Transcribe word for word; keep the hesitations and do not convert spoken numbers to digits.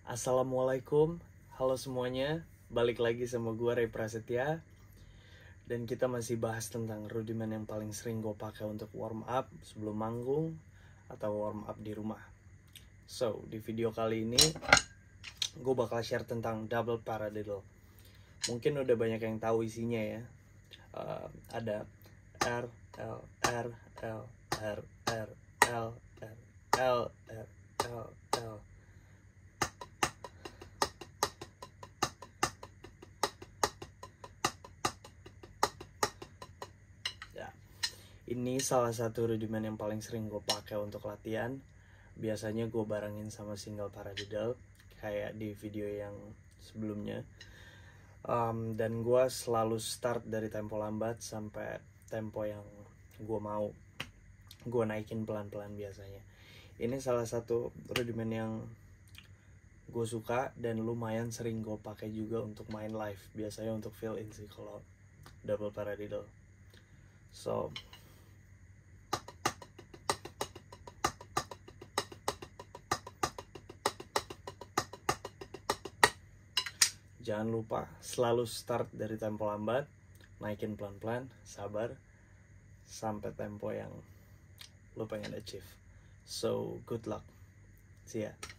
Assalamualaikum, halo semuanya, balik lagi sama gue Ray Prasetya. Dan kita masih bahas tentang rudiment yang paling sering gue pakai untuk warm up sebelum manggung atau warm up di rumah. So, di video kali ini gue bakal share tentang double paradiddle. Mungkin udah banyak yang tahu isinya ya. uh, Ada R, L, R, L, R, R, L, R, L, R, L, L. Ini salah satu rudiment yang paling sering gue pakai untuk latihan. Biasanya gue barengin sama single paradiddle kayak di video yang sebelumnya. um, Dan gue selalu start dari tempo lambat sampai tempo yang gue mau. Gue naikin pelan-pelan biasanya. Ini salah satu rudiment yang gue suka dan lumayan sering gue pakai juga untuk main live. Biasanya untuk fill in sih kalau double paradiddle. So, jangan lupa selalu start dari tempo lambat, naikin pelan-pelan, sabar, sampai tempo yang lo pengen achieve. So, good luck. See ya.